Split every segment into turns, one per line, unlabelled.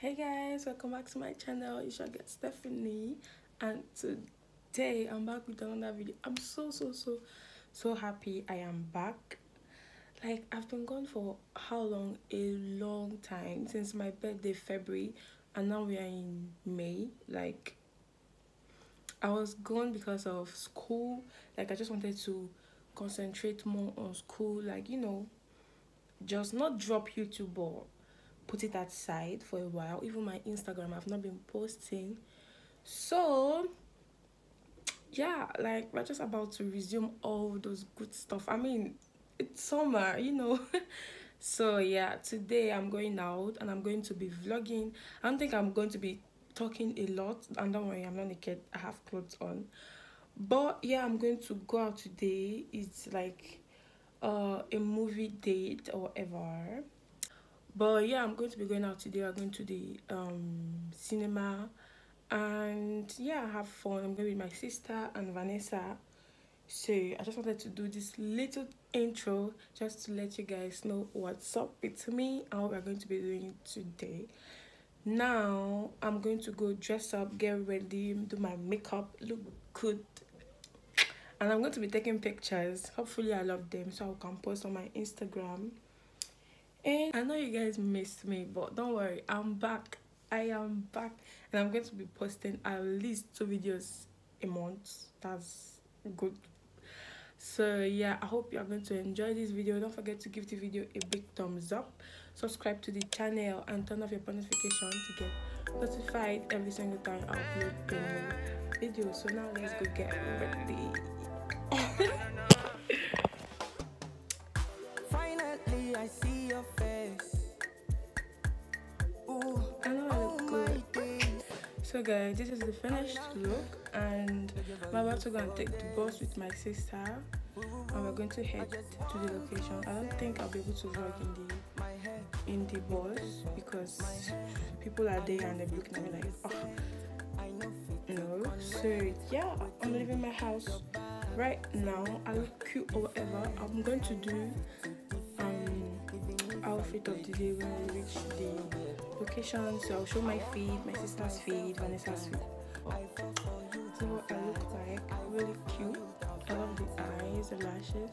Hey guys, welcome back to my channel. You should get Stephanie, and today I'm back with another video. I'm so happy I am back. Like, I've been gone for how long? A long time, since my birthday February, and now we are in May. Like, I was gone because of school. Like, I just wanted to concentrate more on school, like, you know, just not drop YouTube or put it aside for a while. Even my Instagram, I've not been posting. So yeah, like, we're just about to resume all those good stuff. I mean, it's summer, you know. So yeah, today I'm going out and I'm going to be vlogging. I don't think I'm going to be talking a lot, and don't worry, I'm not naked, I have clothes on. But yeah, I'm going to go out today. It's like a movie date or whatever. But yeah, I'm going to be going out today. I'm going to the cinema, and yeah, have fun. I'm going with my sister and Vanessa. So I just wanted to do this little intro just to let you guys know what's up with me and what we're going to be doing today. Now I'm going to go dress up, get ready, do my makeup, look good, and I'm going to be taking pictures. Hopefully I love them so I can post on my Instagram. And I know you guys missed me, but don't worry, I'm back. I am back, and I'm going to be posting at least 2 videos a month. That's good. So yeah, I hope you are going to enjoy this video. Don't forget to give the video a big thumbs up, subscribe to the channel, and turn off your notification to get notified every single time I upload a new video. So now let's go get ready.
Finally, I see your face. Ooh,
I know I look good. So guys, this is the finished look, and I'm about to go and take the bus with my sister, and we're going to head to the location. I don't think I'll be able to vlog in the bus because people are there and they're looking at me like, oh no. So yeah, I'm leaving my house right now. I look cute or whatever. I'm going to do outfit of the day when we reach the location. So I'll show my feed, my sister's feed, Vanessa's feed. So what I look like, really cute. I love the eyes, the lashes.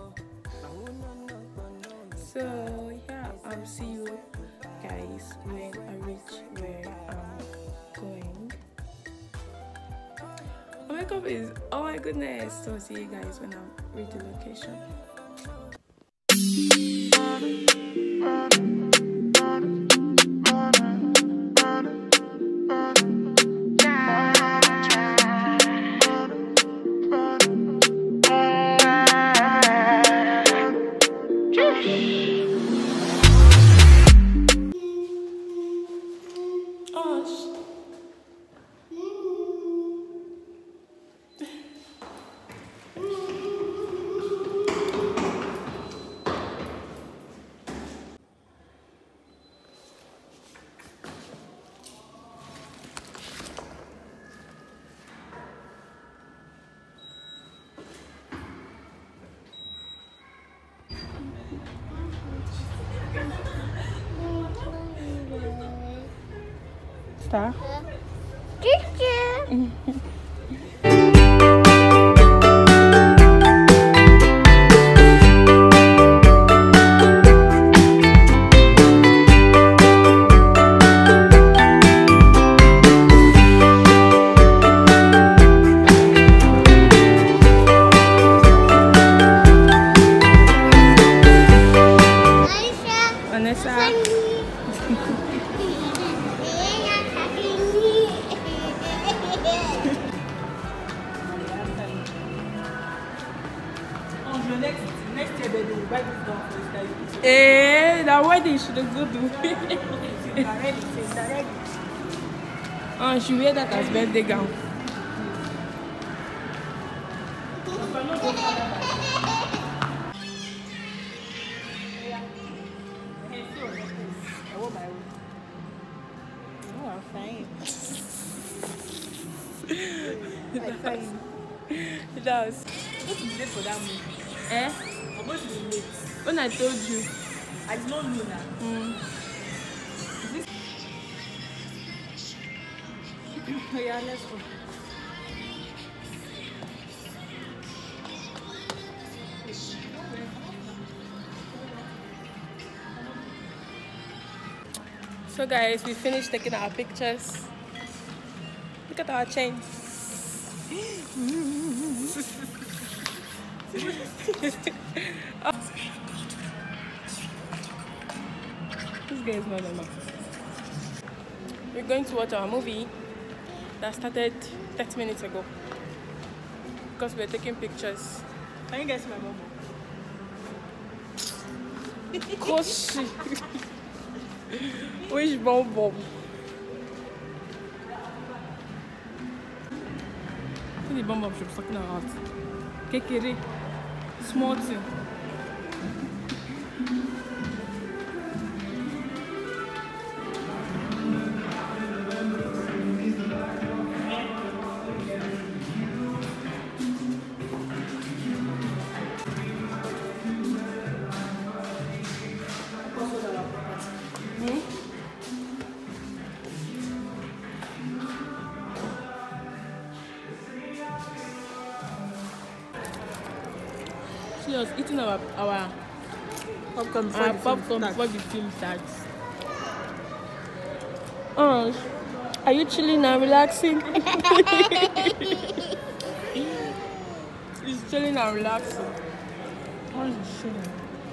So yeah, I'll see you guys when I reach where I'm going. My makeup is, oh my goodness. So I'll see you guys when I reach the location. Star.
next year they will buy this dog for you.
Eh, that wedding should go do.
Ready.
Oh, she wear that as birthday gown.
Oh, I'm fine.
It does.
What is late for that movie?
Eh?
I'm going to be late.
When I told you.
I did not know that. Yeah, let's go.
So guys, we finished taking our pictures. Look at our chains. This guy is not normal. We're going to watch our movie that started 30 minutes ago because we're taking pictures.
Can you guess my mom?
Xoxo. Which bomb? See the bomb she was talking about. Kekere. Small thing. She was eating our
Popcorn
before the film starts. Oh, are you chilling and relaxing? He's chilling and relaxing. How is he chilling?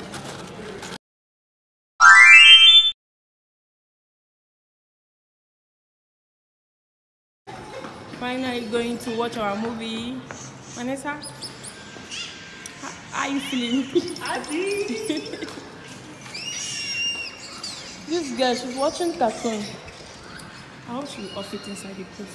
Finally going to watch our movie. Vanessa, how are you feeling? This girl, she's watching cartoon. I hope she will off it inside the place.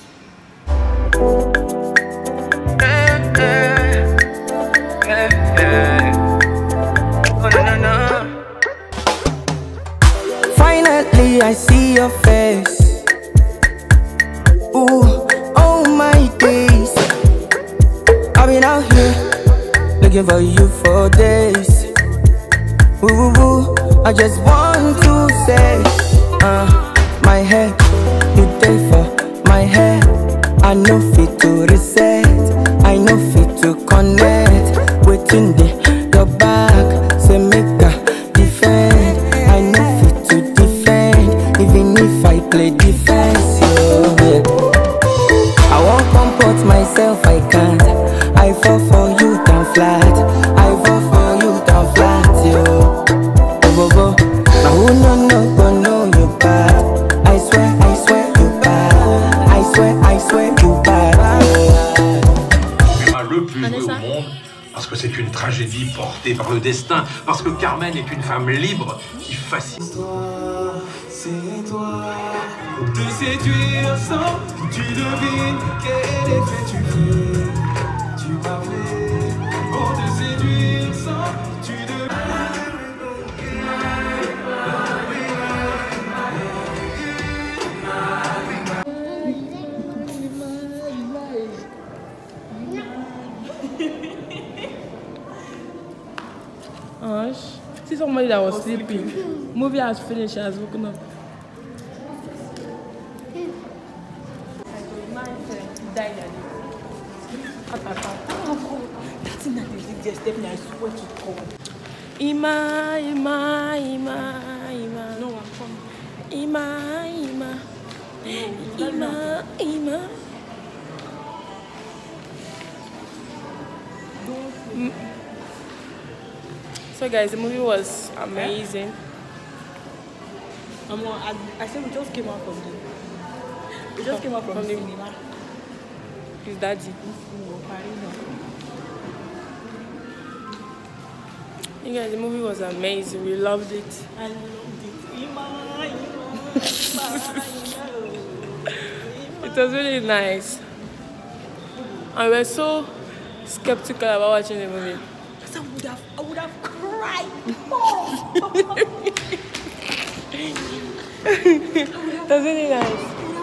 Finally, I see your face. Ooh, oh my days. I've been out here looking for you for days. Woo, woo, woo. I just want to say, my head, you day for my head. I know fit to reset, I know fit to connect. Waiting there, your back, say make a defend. I know fit to defend, even if I play defense. Yeah. I won't comport myself, I can't. I fall for you down flat, I fall for you down flat, yo. Now who no you bad. I swear you bad. I swear you bad.
Le plus heureux au monde, parce que c'est une tragédie portée par le destin, parce que Carmen est une femme libre qui fascine.
C'est toi, te séduire sans que tu devines quel effet tu veux. Tu m'as fait pour te séduire sans que tu devines.
See somebody that was sleeping. Movie has finished, she has woken up.
That thing that they did just Stephanie, I swear to God.
Ima.
No, I'm coming.
Ima. So guys, the movie was amazing.
I said we just came out from the cinema.
His Dadju. You guys, the movie was amazing. We loved it.
I loved it.
It was really nice. And we were so skeptical about watching the movie.
I would have cried.
It was really nice.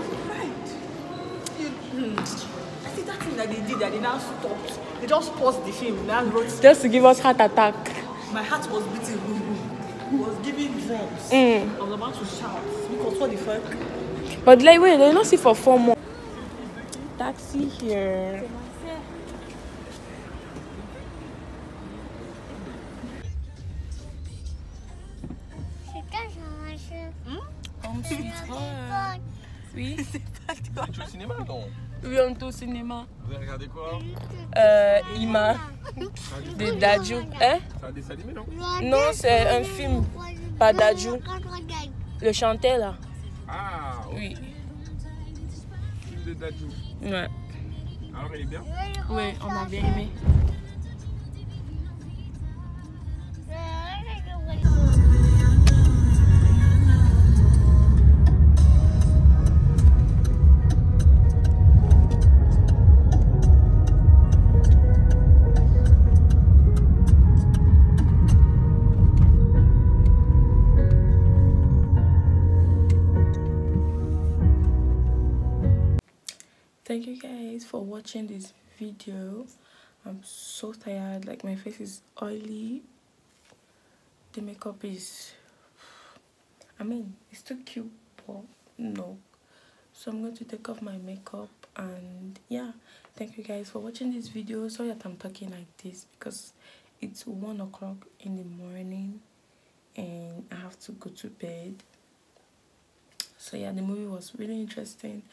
I see that thing that they did, that they now stopped. They just paused the film. Now wrote.
Just to give us heart attack.
My heart was beating. It was giving drums. I was about to shout because what the fuck.
But like, wait, they not see for 4 months. taxi here. Home sweet home. Oui.
Tu es au cinéma, non?
Oui, on est au cinéma.
Vous avez regardé quoi?
Ima de Dadju. Hein?
C'est un dessin animé, non?
Non, c'est un film par Dadju. Le chanteur là.
Ah,
Oui.
Film de Dadju.
Ouais.
Alors, il est bien?
Oui, on a bien aimé. Thank you guys for watching this video. I'm so tired, like my face is oily. The makeup is, I mean, it's too cute, but no. So I'm going to take off my makeup, and yeah, thank you guys for watching this video. Sorry that I'm talking like this because it's 1 o'clock in the morning and I have to go to bed. So yeah, the movie was really interesting.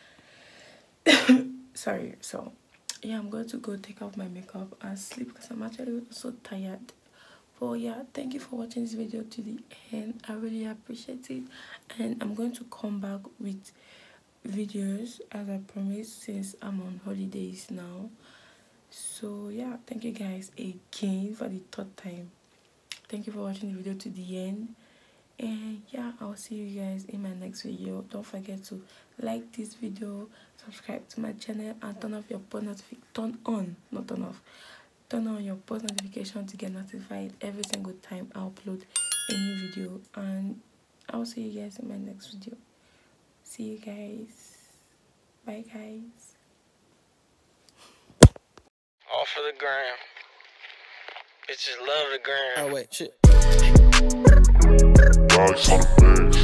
Sorry. So yeah, I'm going to go take off my makeup and sleep because I'm actually so tired. But yeah, thank you for watching this video to the end. I really appreciate it, and I'm going to come back with videos as I promised, since I'm on holidays now. So yeah, thank you guys again for the 3rd time. Thank you for watching the video to the end. And yeah, I'll see you guys in my next video. Don't forget to like this video, subscribe to my channel, and turn off your post notification. Turn on your post notification to get notified every single time I upload a new video. And I'll see you guys in my next video. See you guys. Bye guys.
All for the gram. Bitches love the gram.
Oh wait, shit.
Guys on the face.